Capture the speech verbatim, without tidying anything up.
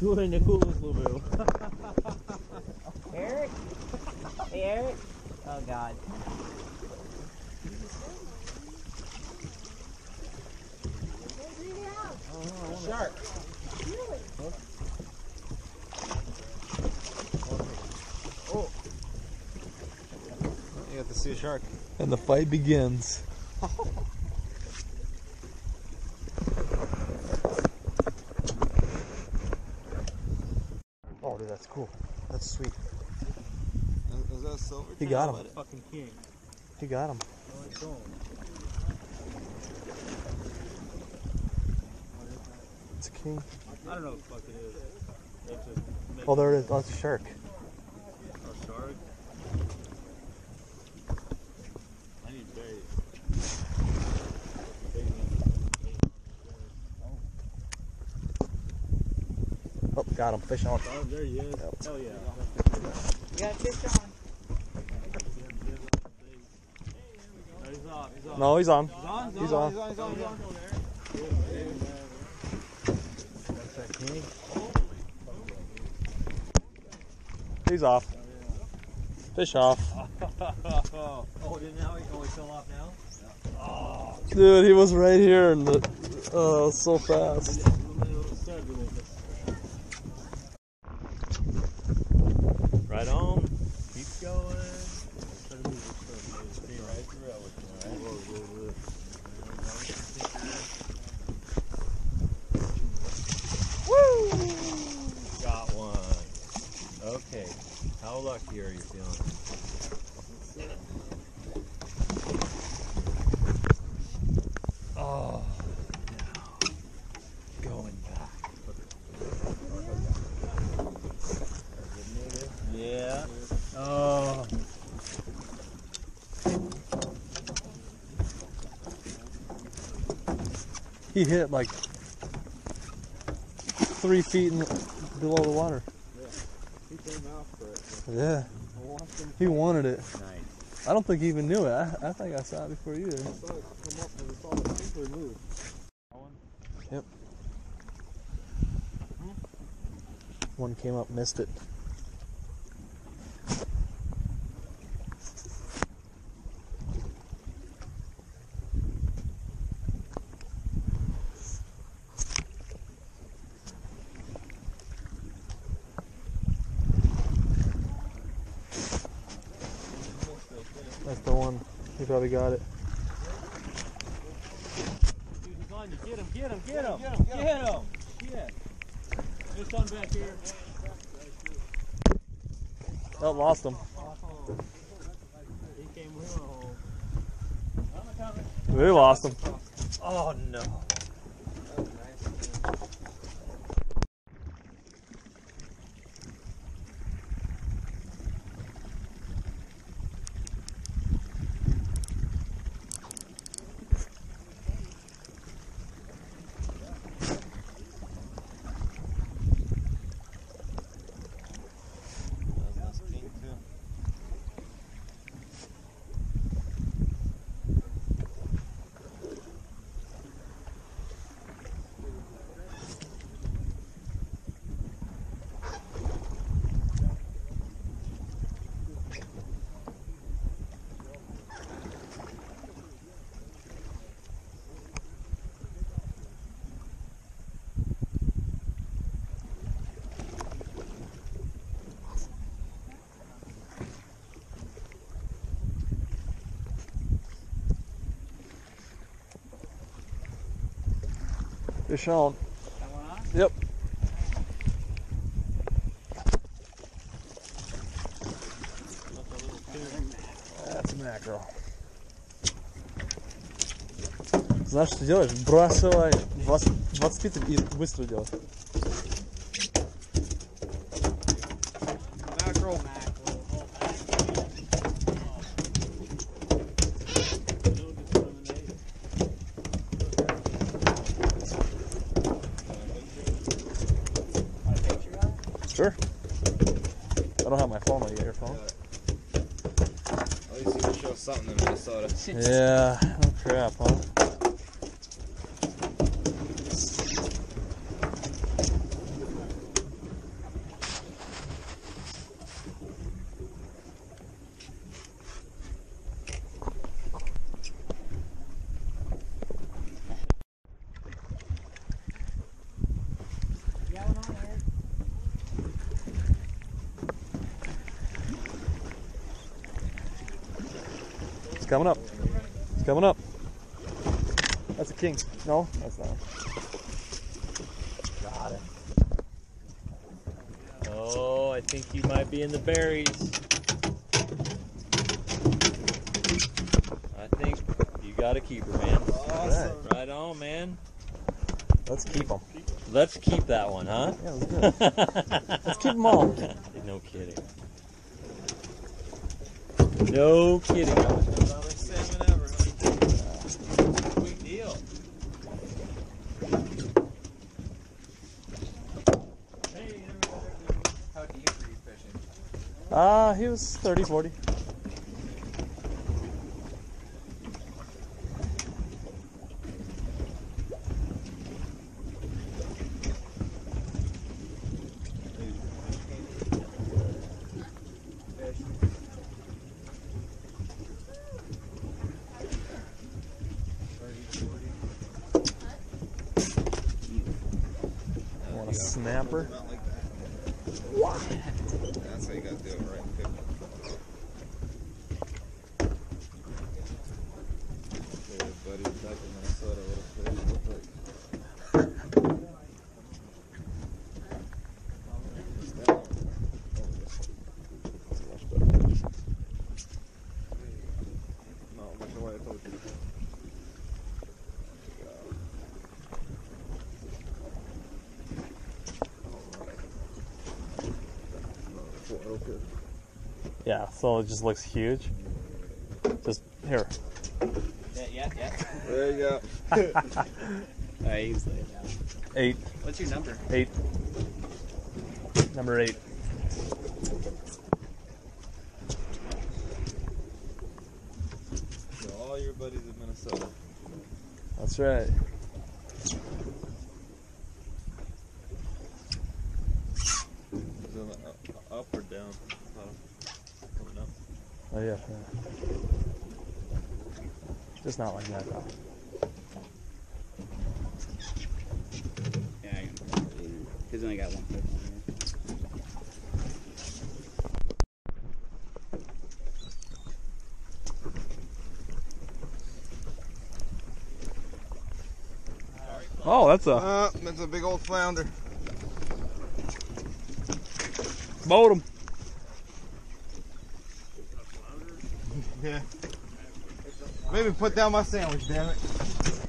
doing the coolest little bit. Eric? Hey, Eric? Oh, God. Oh, shark. Oh. You got to see a shark. And the fight begins. Oh, dude, that's cool. That's sweet. Is, is that a silver? He got him. Fucking king. He got him. Oh, it's going. It's a king. I don't know what the fuck it is. It's a, Oh, there it is. Oh, it's a shark. A shark? I need berries. Oh, got him. Fish on. Oh, there he is. Yep. Hell yeah. You got fish on. No, he's off. He's off. No, he's on. He's on. He's on. He's on. He's on. He's on. That's that king. He's off. Fish off. Oh, didn't now he only fell off now? Oh. Dude, he was right here and the, oh, so fast. Right on. Keep going. Try to move this thing right through it with you, alright? Woo! Got one. Okay. How lucky are you feeling? Oh, now going back. Yeah. Oh. He hit like three feet in, below the water. Yeah. He came out for it. Yeah. He wanted it. Nice. I don't think he even knew it. I, I think I saw it before you did. I saw it come up and I saw the finger move. Yep. One came up, missed it. That's the one. He probably got it. Dude, he's on you. Get him, get him, get him. Get him, get him. Get him. Shit. There's one back here. Oh, lost him. He came home. We lost him. Oh, no. Fish on. That one on? Yep. That's a mackerel. Знаешь, что делаешь? Бросай двадцать, двадцать литров и быстро делай. Mackerel. Sure. I don't have my phone. You got your phone? At least you can show something in Minnesota. Yeah. Oh crap, huh? coming up. It's coming up. That's a king. No, that's not. Got it. Oh, I think you might be in the berries. I think you got a keeper, man. Awesome. Right on, man. Let's keep them. Let's keep that one, huh? Yeah, let's do it. Let's keep them all. No kidding. No kidding. Best salmon ever, honey. Big deal. How deep were you fishing? Uh, he was thirty, forty. Want a snapper? Not like that. What? That's how you gotta do it, right? Good. Hey, buddy, back in Minnesota, what a fish look like. No, that's the way I told you. Okay. Yeah, so it just looks huge. Just here. Yeah, yeah, yeah. There you go. Alright, he's laying down. Eight. What's your number? Eight. Number eight. So all your buddies in Minnesota. That's right. Is it up, up or down? Bottom. Coming up. Oh yeah. yeah. Just not like that though. Yeah, I can. He's only got one fish on here. Oh, that's a Uh, that's a big old flounder. boat him. Yeah. Maybe put down my sandwich, damn it.